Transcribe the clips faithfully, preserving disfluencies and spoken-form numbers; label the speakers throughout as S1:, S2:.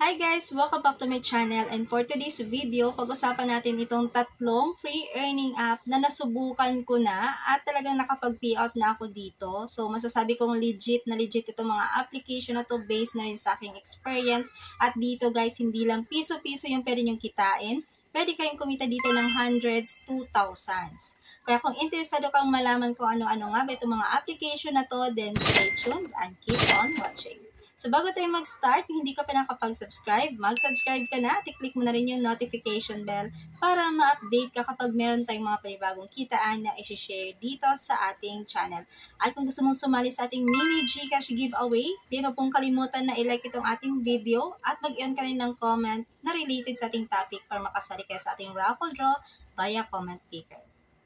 S1: Hi guys! Welcome back to my channel, and for today's video, pag-usapan natin itong tatlong free earning app na nasubukan ko na at talagang nakapag-payout na ako dito. So masasabi kong legit na legit itong mga application na to based na rin sa aking experience. At dito guys, hindi lang piso-piso yung pwede nyong kitain. Pwede kayong kumita dito ng hundreds to thousands. Kaya kung interesado kang malaman kung ano-ano nga ba itong mga application na to, then stay tuned and keep on watching. So, bago tayo mag-start, kung hindi ka pa nakapag-subscribe, mag-subscribe ka na at i-click mo na rin yung notification bell para ma-update ka kapag meron tayong mga panibagong kitaan na i-share dito sa ating channel. At kung gusto mong sumali sa ating mini Gcash giveaway, di mo pong kalimutan na i-like itong ating video at mag-iwan ka rin ng comment na related sa ating topic para makasali kayo sa ating raffle draw via comment picker.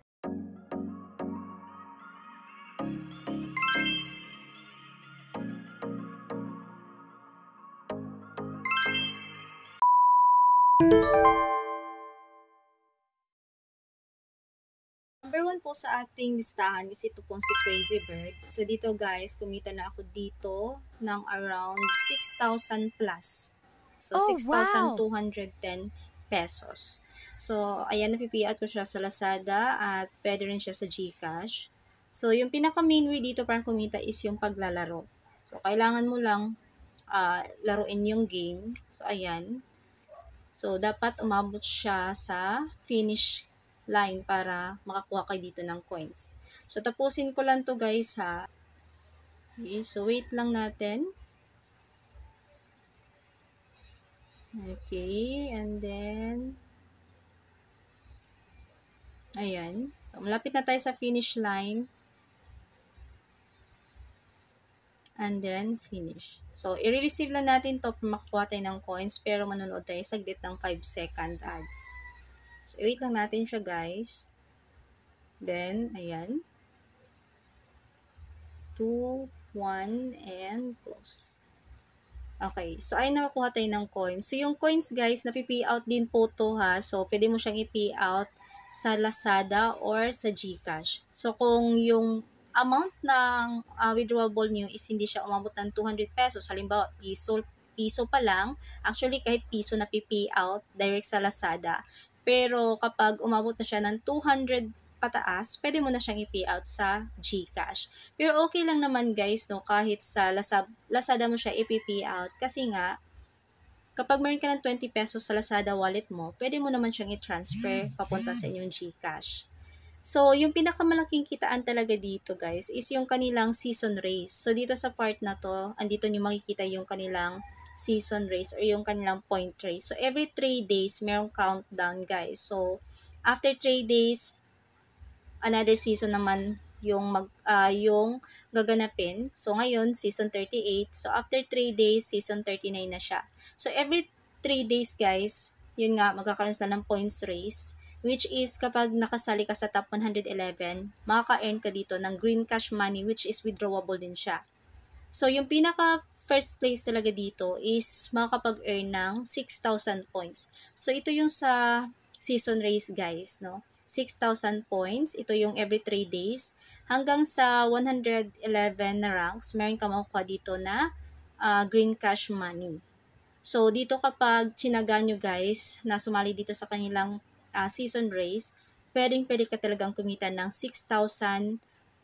S1: Number one po sa ating listahan is ito pong si Crazy Bird. So dito guys, kumita na ako dito ng around six thousand plus. So
S2: Oh,
S1: six thousand
S2: wow!
S1: two hundred ten pesos. So ayan, napipiat ko siya sa Lazada at pwede rin siya sa Gcash. So yung pinaka main way dito para kumita is yung paglalaro. So kailangan mo lang uh, laruin yung game. So ayan. So dapat umabot siya sa finish line para makakuha kayo dito ng coins. So, tapusin ko lang to guys ha. Okay, so, wait lang natin. Okay, and then, ayan. So, malapit na tayo sa finish line. And then, finish. So, i-receive lang natin to para makakuha tayo ng coins, pero manonood tayo saglit ng five second ads. So, wait lang natin siya guys. Then, ayan. two, one, and close. Okay, so ay nakakuha tayo ng coins. So yung coins guys, napi-pay out din po to ha. So pwede mo siyang i-pay out sa Lazada or sa Gcash. So kung yung amount ng uh, withdrawable niyo is hindi siya umabot ng two hundred pesos, halimbawa piso, piso pa lang, actually kahit piso na pi-pay out direct sa Lazada. Pero kapag umabot na siya ng two hundred pataas, pwede mo na siyang i-pay out sa Gcash. Pero okay lang naman guys, no, kahit sa Lazada mo siya i-pay out kasi nga, kapag meron ka ng twenty pesos sa Lazada wallet mo, pwede mo naman siyang i-transfer papunta sa inyong Gcash. So, yung pinakamalaking kitaan talaga dito guys is yung kanilang season race. So, dito sa part na to, andito nyo makikita yung kanilang season race or yung kanilang point race. So, every three days, merong countdown guys. So, after three days, another season naman yung mag uh, yung gaganapin. So ngayon season thirty-eight. So after three days season thirty-nine na siya. So every three days guys, yun nga magkakaroon sila ng points race, which is kapag nakasali ka sa top one hundred eleven, makaka-earn ka dito ng green cash money which is withdrawable din siya. So yung pinaka first place talaga dito is makakapag-earn ng six thousand points. So ito yung sa season race guys, no? six thousand points. Ito yung every three days. Hanggang sa one hundred eleven na ranks, meron ka makukuha dito na uh, green cash money. So, dito kapag chinaga nyo guys, na sumali dito sa kanilang uh, season race, pwedeng pwede ka talagang kumita ng six thousand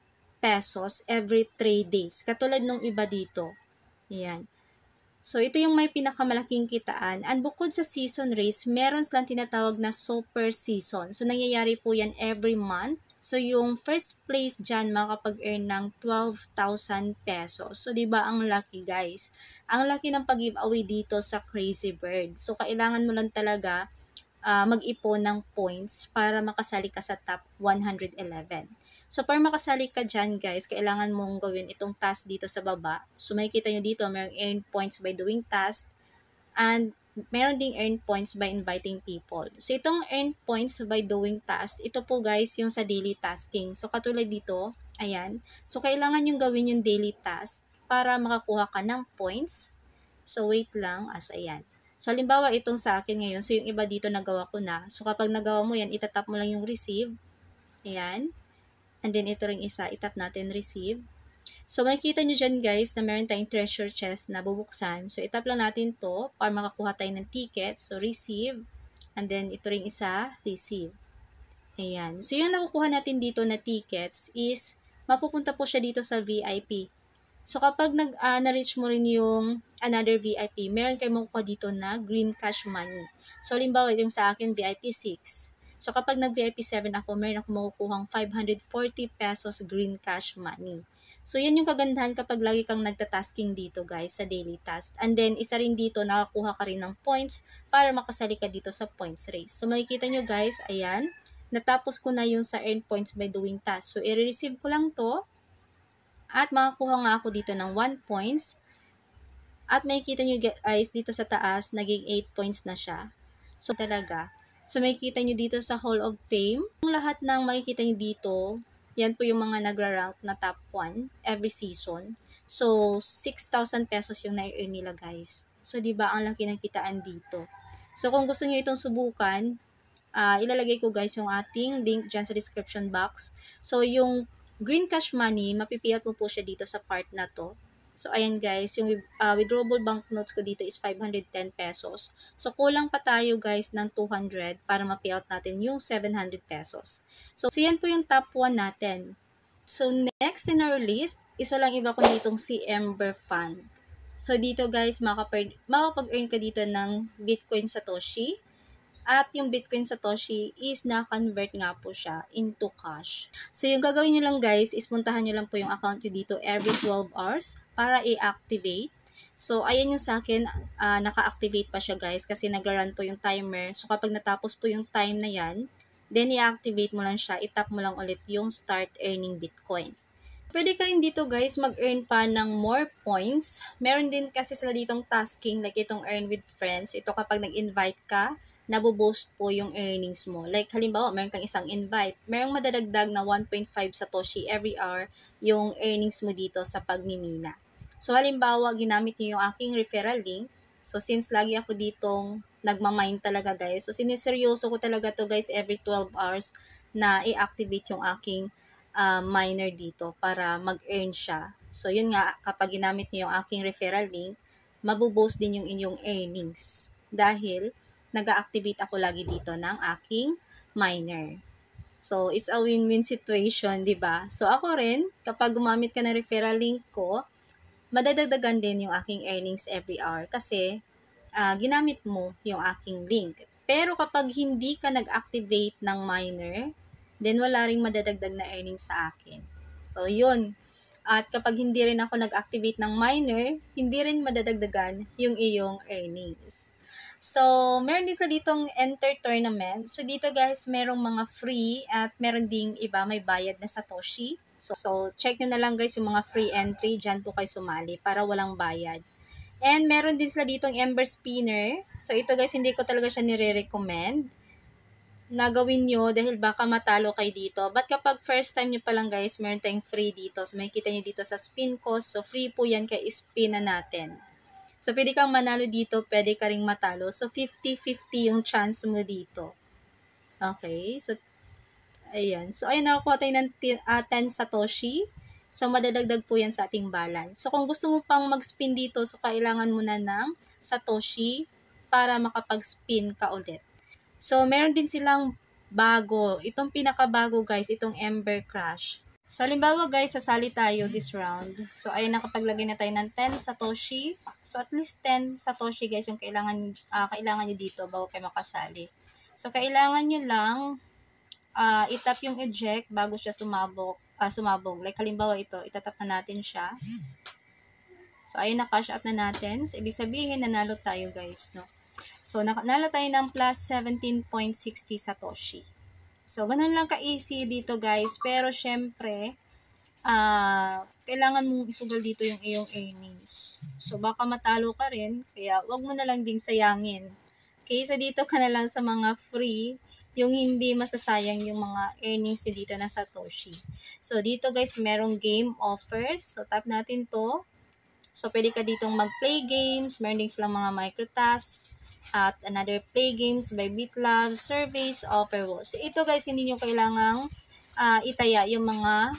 S1: pesos every three days. Katulad nung iba dito. Yan. So, ito yung may pinakamalaking kitaan. And bukod sa season race, meron silang tinatawag na super season. So, nangyayari po yan every month. So, yung first place dyan, makakapag-earn ng twelve thousand pesos. So, di ba ang lucky guys? Ang lucky ng pag-giveaway dito sa Crazy Bird. So, kailangan mo lang talaga uh, mag-ipon ng points para makasali ka sa top one hundred eleven. So, para makasali ka dyan, guys, kailangan mong gawin itong task dito sa baba. So, makikita nyo dito, mayroong earn points by doing task and meron ding earn points by inviting people. So, itong earn points by doing task, ito po, guys, yung sa daily tasking. So, katulad dito, ayan. So, kailangan yung gawin yung daily task para makakuha ka ng points. So, wait lang, as ayan. So, halimbawa, itong sa akin ngayon. So, yung iba dito nagawa ko na. So, kapag nagawa mo yan, itatap mo lang yung receive. Ayan. And then, ito ring isa, itap natin receive. So, makikita nyo dyan guys na meron tayong treasure chest na bubuksan. So, itap lang natin to para makakuha tayo ng tickets. So, receive. And then, ito ring isa, receive. Ayan. So, yung nakukuha natin dito na tickets is, mapupunta po siya dito sa V I P. So, kapag nag, uh, na-reach mo rin yung another V I P, meron kayo makukuha dito na green cash money. So, limbawa, yung sa akin, V I P six. So, kapag nag-V I P seven ako, meron ako makukuhang five hundred forty pesos green cash money. So, yan yung kagandahan kapag lagi kang nagtatasking dito, guys, sa daily task. And then, isa rin dito, nakakuha ka rin ng points para makasali ka dito sa points race. So, makikita nyo, guys, ayan, natapos ko na yung sa earn points by doing task. So, i-receive ko lang to. At makakuha nga ako dito ng one points. At makikita nyo guys dito sa taas, naging eight points na siya. So talaga. So makikita nyo dito sa Hall of Fame. Yung lahat ng makikita nyo dito, yan po yung mga nagra-rank na top one every season. So six thousand pesos yung na-earn nila guys. So diba ang laki ng kitaan dito. So kung gusto nyo itong subukan, uh, ilalagay ko guys yung ating link dyan sa description box. So yung green cash money, mapipiyat mo po siya dito sa part na to. So, ayan guys, yung uh, withdrawable banknotes ko dito is five hundred ten pesos. So, kulang pa tayo guys ng two hundred para ma-payout natin yung seven hundred pesos. So, so, yan po yung top one natin. So, next in our list, isa lang iba ko ditong si Ember Fund. So, dito guys, makapag-earn ka dito ng Bitcoin Satoshi. At yung Bitcoin Satoshi is na-convert nga po siya into cash. So, yung gagawin nyo lang guys is puntahan nyo lang po yung account nyo dito every twelve hours para i-activate. So, ayan yung sa akin, uh, naka-activate pa siya guys kasi nag-run po yung timer. So, kapag natapos po yung time na yan, then i-activate mo lang siya, itap mo lang ulit yung start earning Bitcoin. Pwede ka rin dito guys mag-earn pa ng more points. Meron din kasi sila ditong tasking like itong earn with friends. Ito kapag nag-invite ka, naboboost po yung earnings mo. Like, halimbawa, meron kang isang invite, merong madadagdag na one point five Satoshi every hour yung earnings mo dito sa pagmimina. So, halimbawa, ginamit niyo yung aking referral link. So, since lagi ako ditong nagmamine talaga, guys. So, siniseryoso ko talaga to guys, every twelve hours na i-activate yung aking uh, miner dito para mag-earn siya. So, yun nga, kapag ginamit niyo yung aking referral link, maboboost din yung inyong earnings. Dahil, nag-activate ako lagi dito ng aking miner. So, it's a win-win situation, di ba? So, ako rin, kapag gumamit ka ng referral link ko, madadagdagan din yung aking earnings every hour kasi uh, ginamit mo yung aking link. Pero kapag hindi ka nag-activate ng miner, then wala ring madadagdag na earnings sa akin. So, yun. At kapag hindi rin ako nag-activate ng miner, hindi rin madadagdagan yung iyong earnings. So, meron din sa ditong enter tournament. So, dito guys, merong mga free at meron ding iba may bayad na Satoshi. So, so check nyo na lang guys yung mga free entry. Diyan po kayo sumali para walang bayad. And meron din sila ditong Ember Spinner. So, ito guys, hindi ko talaga siya nire-recommend na gawin nyo dahil baka matalo kayo dito. But kapag first time nyo pa lang guys, meron tayong free dito. So, makikita nyo dito sa spin cost. So, free po yan kaya spin na natin. So, pwede kang manalo dito, pwede ka ring matalo. So, fifty fifty yung chance mo dito. Okay, so, ayan. So, ayun, nakakuha tayo ng uh, ten Satoshi. So, madadagdag po yan sa ating balance. So, kung gusto mo pang mag-spin dito, so, kailangan mo na ng Satoshi para makapag-spin ka ulit. So, meron din silang bago. Itong pinakabago, guys, itong Ember Crash. So, halimbawa guys, sasali tayo this round. So, ayun, nakapaglagay na tayo ng ten Satoshi. So, at least ten Satoshi guys yung kailangan, uh, kailangan nyo dito bago kayo makasali. So, kailangan nyo lang uh, itap yung eject bago siya sumabog. Uh, sumabog. Like, halimbawa ito, itatap na natin siya. So, ayun, na-cash out na natin. So, ibig sabihin, nanalo tayo guys, no? So, nanalo tayo ng plus seventeen point six zero Satoshi. So, ganun lang ka-easy dito guys. Pero, syempre, uh, kailangan mong isugal dito yung iyong earnings. So, baka matalo ka rin. Kaya, wag mo na lang ding sayangin. Okay? So, dito ka na lang sa mga free. Yung hindi masasayang yung mga earnings dito na Satoshi. So, dito guys, merong game offers. So, tap natin to. So, pwede ka ditong mag-play games. Meron din silang mga microtasks. At another play games by BitLab, surveys, offer walls. So, ito guys, hindi nyo kailangang uh, itaya yung mga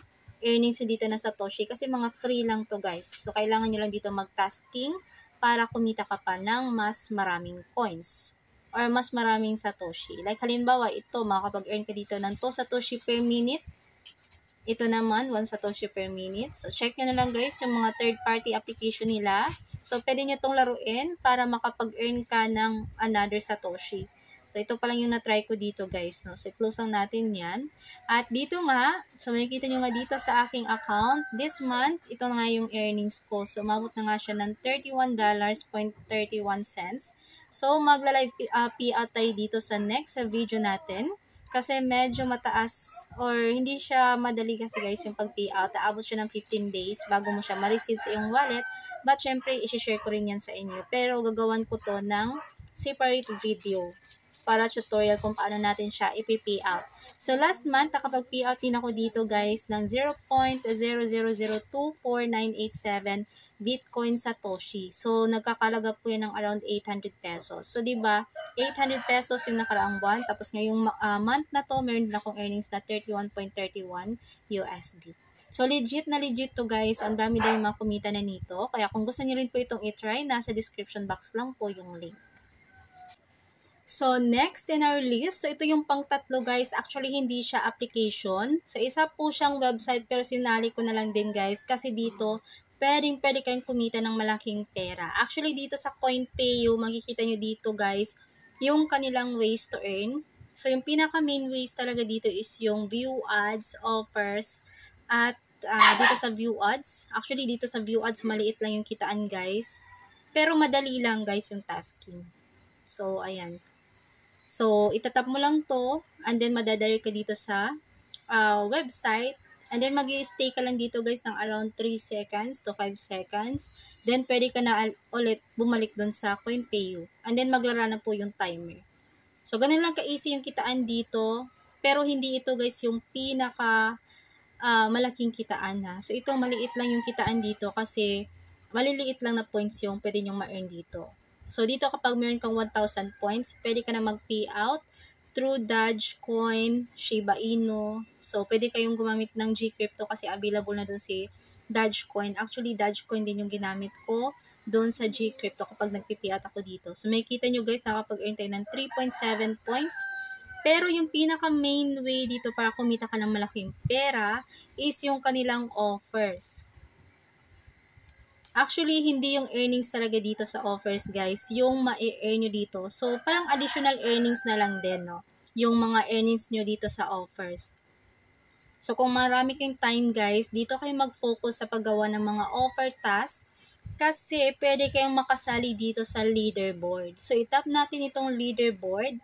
S1: earnings nyo dito na Satoshi kasi mga free lang to guys. So, kailangan nyo lang dito mag-tasking para kumita ka pa ng mas maraming coins or mas maraming Satoshi. Like halimbawa, ito, makakapag-earn ka dito ng two Satoshi per minute. Ito naman, one Satoshi per minute. So, check nyo na lang guys yung mga third-party application nila. So, pwede nyo itong laruin para makapag-earn ka ng another Satoshi. So, ito pa lang yung na-try ko dito guys. No? So, close lang natin yan. At dito nga, so makikita nyo nga dito sa aking account, this month, ito nga yung earnings ko. So, umabot na nga siya ng thirty-one dollars and thirty-one cents. So, magla-live uh, payout tayo dito sa next video natin. Kasi medyo mataas or hindi siya madali kasi guys yung pag-payout. Aabot siya ng fifteen days bago mo siya ma-receive sa iyong wallet. But syempre, isi-share ko rin yan sa inyo. Pero gagawan ko to ng separate video para tutorial kung paano natin siya ipi-payout. So, last month, nakapag-payout din ako dito guys ng zero point zero zero zero two four nine eight seven Bitcoin Satoshi. So, nagkakalaga po yan ng around eight hundred pesos. So, diba, eight hundred pesos yung nakaraang buwan. Tapos ngayong uh, month na to, meron din akong earnings na thirty-one point three one U S D. So, legit na legit to guys. Ang dami-dami mga kumita na nito. Kaya kung gusto niyo rin po itong itry, nasa description box lang po yung link. So, next in our list, so ito yung pang tatlo guys, actually hindi siya application. So, isa po siyang website pero sinali ko na lang din guys kasi dito, pwedeng pwede kayong kumita ng malaking pera. Actually, dito sa CoinPayo, makikita nyo dito guys, yung kanilang ways to earn. So, yung pinaka main ways talaga dito is yung view ads, offers, at uh, dito sa view ads. Actually, dito sa view ads, maliit lang yung kitaan guys. Pero madali lang guys yung tasking. So, ayan. So, itatap mo lang to and then madadari ka dito sa uh, website and then mag-i-stay ka lang dito guys ng around three seconds to five seconds. Then, pwede ka na ulit bumalik dun sa CoinPayo and then magrarana po yung timer. So, ganun lang ka-easy yung kitaan dito pero hindi ito guys yung pinaka uh, malaking kitaan ha. So, ito maliit lang yung kitaan dito kasi maliliit lang na points yung pwede nyong ma-earn dito. So, dito kapag meron kang one thousand points, pwede ka na mag-payout through Dogecoin, Shiba Inu. So, pwede kayong gumamit ng Gcrypto kasi available na dun si Dogecoin. Actually, Dogecoin din yung ginamit ko dun sa Gcrypto kapag nag-payout ako dito. So, makikita nyo guys, nakapag-earn tayo ng three point seven points. Pero yung pinaka main way dito para kumita ka ng malaking pera is yung kanilang offers. Actually, hindi yung earnings talaga dito sa offers, guys. Yung ma-earn nyo dito. So, parang additional earnings na lang din, no? Yung mga earnings nyo dito sa offers. So, kung marami kayong time, guys, dito kayo mag-focus sa paggawa ng mga offer task kasi pwede kayong makasali dito sa leaderboard. So, itap natin itong leaderboard.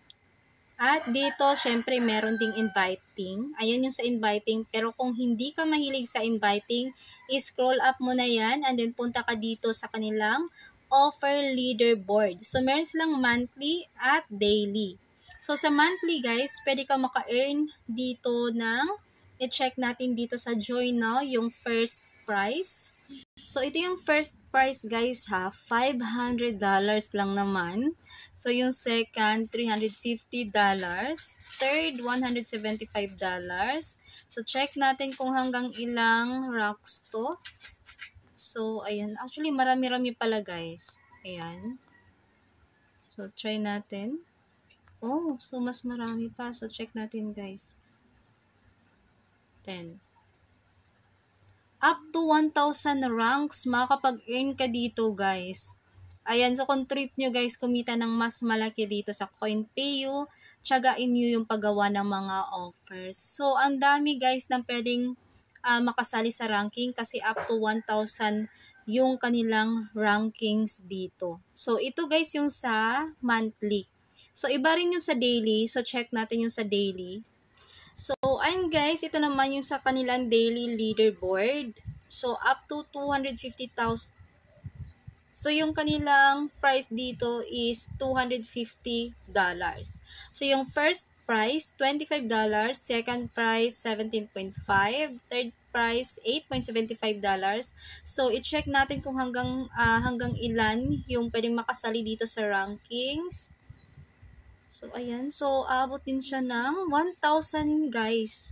S1: At dito, syempre, meron ding inviting. Ayan yung sa inviting. Pero kung hindi ka mahilig sa inviting, i-scroll up mo na yan and then punta ka dito sa kanilang offer leaderboard. So, meron silang monthly at daily. So, sa monthly, guys, pwede ka maka-earn dito ng, i-check natin dito sa Join Now, yung first price. So, ito yung first price guys ha, five hundred dollars lang naman. So, yung second, three hundred fifty dollars. Third, one hundred seventy-five dollars. So, check natin kung hanggang ilang rocks to. So, ayan. Actually, marami-rami pala guys. Ayan. So, try natin. Oh, so mas marami pa. So, check natin guys. ten. Up to one thousand ranks, makakapag-earn ka dito, guys. Ayan, so kung trip nyo, guys, kumita ng mas malaki dito sa CoinPayo, tiyagain nyo yung paggawa ng mga offers. So, ang dami, guys, na pwedeng uh, makasali sa ranking kasi up to one thousand yung kanilang rankings dito. So, ito, guys, yung sa monthly. So, iba rin yung sa daily. So, check natin yung sa daily. So, ayun guys, ito naman yung sa kanilang daily leaderboard. So, up to two hundred fifty thousand. So, yung kanilang price dito is two hundred fifty dollars. So, yung first price, twenty-five dollars. Second price, seventeen point five. Third price, eight point seven five dollars. So, i-check natin kung hanggang, uh, hanggang ilan yung pwedeng makasali dito sa rankings. So, ayan. So, abot din siya ng one thousand, guys.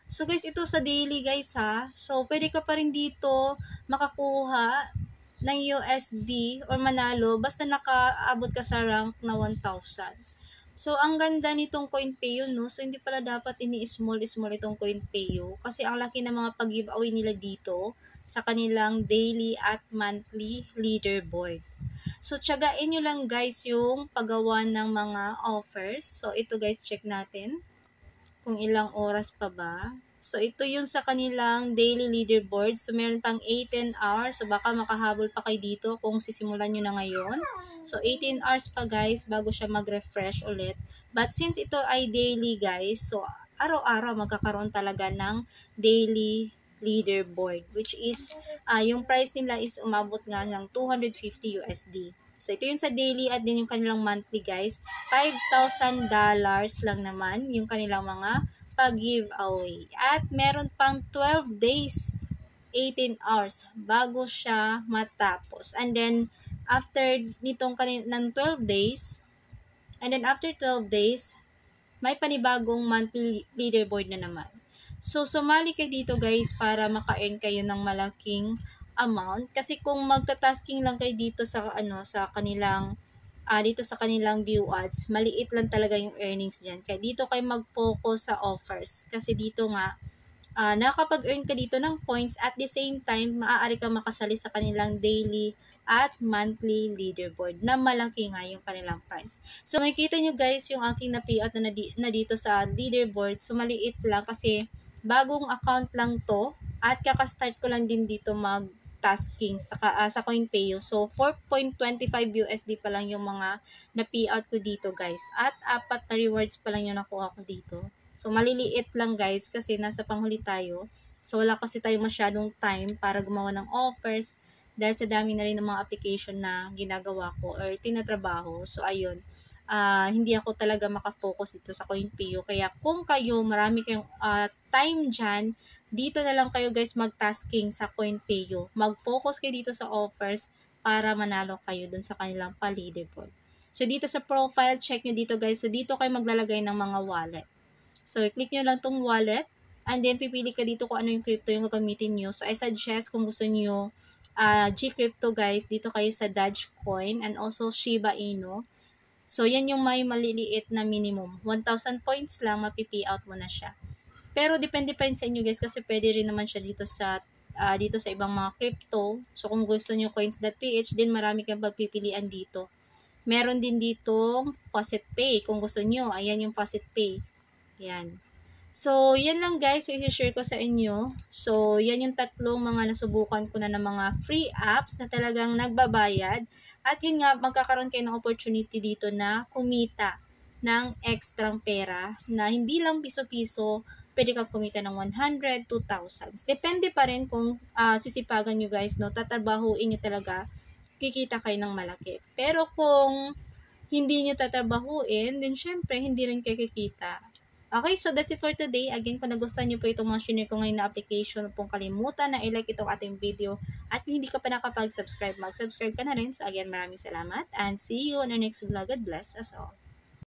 S1: So guys, ito sa daily guys ha. So pwede ka pa rin dito makakuha ng U S D or manalo basta nakaabot ka sa rank na one thousand. So, ang ganda nitong CoinPayo, no? So, hindi pala dapat ini-small-small itong CoinPayo kasi ang laki ng mga pag-giveaway nila dito sa kanilang daily at monthly leaderboard. So, tsagain nyo lang guys yung paggawa ng mga offers. So, ito guys, check natin kung ilang oras pa ba. So, ito yung sa kanilang daily leaderboard. So, meron pang eighteen hours. So, baka makahabol pa kayo dito kung sisimulan nyo na ngayon. So, eighteen hours pa guys bago siya mag-refresh ulit. But since ito ay daily guys, so araw-araw magkakaroon talaga ng daily leaderboard. Which is, uh, yung price nila is umabot nga ng two hundred fifty U S D. So, ito yung sa daily at din yung kanilang monthly guys. five thousand dollars lang naman yung kanilang mga pag-giveaway. At meron pang twelve days, eighteen hours bago siya matapos. And then, after nitong kanin ng twelve days, and then after twelve days, may panibagong monthly leaderboard na naman. So, sumali kayo dito guys para maka-earn kayo ng malaking amount. Kasi kung magta-tasking lang kayo dito sa, ano, sa kanilang uh, dito sa kanilang view ads, maliit lang talaga yung earnings dyan. Kaya dito kayo mag-focus sa offers. Kasi dito nga, uh, nakakapag-earn ka dito ng points at the same time, maaari kang makasali sa kanilang daily at monthly leaderboard na malaki nga yung kanilang price. So, makikita nyo guys yung aking na-payout na, na dito sa leaderboard. So, maliit lang kasi bagong account lang to at kakastart ko lang din dito mag tasking sa, uh, sa CoinPayo. So, four point two five U S D pa lang yung mga na-payout ko dito guys. At apat na rewards pa lang yung nakuha ko dito. So, maliliit lang guys kasi nasa panghuli tayo. So, wala kasi tayo masyadong time para gumawa ng offers dahil sa dami na rin ng mga application na ginagawa ko or tinatrabaho. So, ayun. Uh, hindi ako talaga makafocus dito sa CoinPayo. Kaya kung kayo, marami kayong uh, time dyan, dito na lang kayo guys mag-tasking sa CoinPayo. Mag-focus kayo dito sa offers para manalo kayo dun sa kanilang pa-leaderboard. So, dito sa profile, check nyo dito guys. So, dito kayo maglalagay ng mga wallet. So, click nyo lang tong wallet and then pipili ka dito kung ano yung crypto yung gagamitin nyo. So, I suggest kung gusto nyo uh, G-Crypto guys, dito kayo sa Dogecoin and also Shiba Inu. So, yan yung may maliliit na minimum. one thousand points lang, mapipi-out mo na siya. Pero, depende pa rin sa inyo guys kasi pwede rin naman siya dito sa uh, dito sa ibang mga crypto. So, kung gusto nyo coins.ph, din marami kang pagpipilian dito. Meron din ditong Faucet Pay. Kung gusto nyo, ayan yung Faucet Pay. Yan. So, yan lang guys, so i-share ko sa inyo. So, yan yung tatlong mga nasubukan ko na ng mga free apps na talagang nagbabayad. At yun nga, magkakaroon kayo ng opportunity dito na kumita ng extra pera na hindi lang piso-piso, pwede kang kumita ng one hundred, two thousand. Depende pa rin kung uh, sisipagan nyo guys, no? Tatrabahuin nyo talaga, kikita kayo ng malaki. Pero kung hindi nyo tatrabahuin, then syempre, hindi rin kayo kikita. Okay, so that's it for today. Again, kung nagustuhan nyo po itong mga shinare ko ngayon na application, kung kalimutan na i-like itong ating video at kung hindi ka pa nakapag-subscribe, mag-subscribe ka na rin. So again, maraming salamat and see you on our next vlog. God bless us all.